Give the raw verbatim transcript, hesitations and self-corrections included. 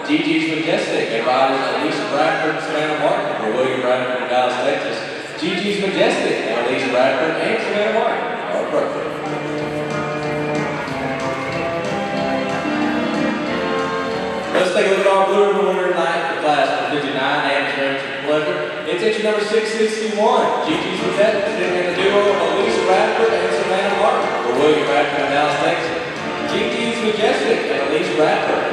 Gigi's Majestic, and riders Elise Bradford and Savannah Martin for William Bradford in Dallas, Texas. Gigi's Majestic, and Elise Bradford and Savannah Martin are appropriate. Let's take a look at our blue ribbon winner tonight for class number fifty-nine, and strength and pleasure. It's entry number six sixty-one. Gigi's Majestic, sitting in the duo of Elise Bradford and Savannah Martin for William Bradford in Dallas, Texas. Gigi's Majestic and Elise Bradford